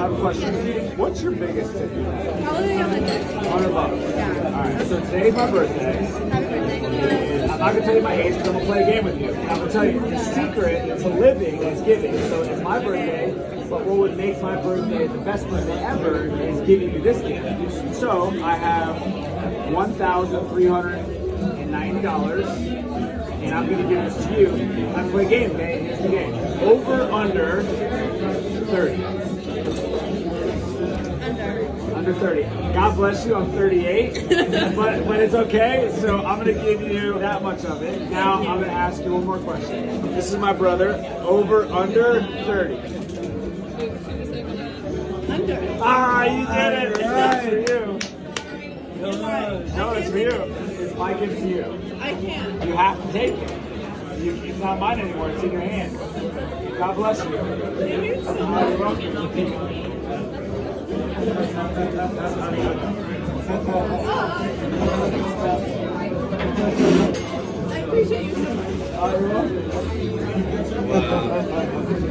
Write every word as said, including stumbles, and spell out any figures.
have a question. What's your biggest tip? Probably a hundred. Hundred bucks. Yeah. Alright, so today's my birthday. Happy birthday. And I'm not gonna tell you my age because I'm gonna play a game with you. I'm gonna tell you the secret to living is giving. So it's my birthday, but what would make my birthday the best birthday ever is giving you this gift. So I have one thousand three hundred and ninety dollars. And I'm gonna give this to you. I'm play a game, okay? Here's the game. Over, under, thirty. Under. Under thirty. God bless you, I'm thirty-eight, but but it's okay. So I'm gonna give you that much of it. Now I'm gonna ask you one more question. This is my brother. Over, under, thirty. Under. Ah, you did it. That's for you. No, No, it's for you. It's my gift to you. I can't. You have to take it. You, it's not mine anymore. It's in your hand. God bless you. Thank you so You're much. welcome. I appreciate you so much. Oh, you're welcome.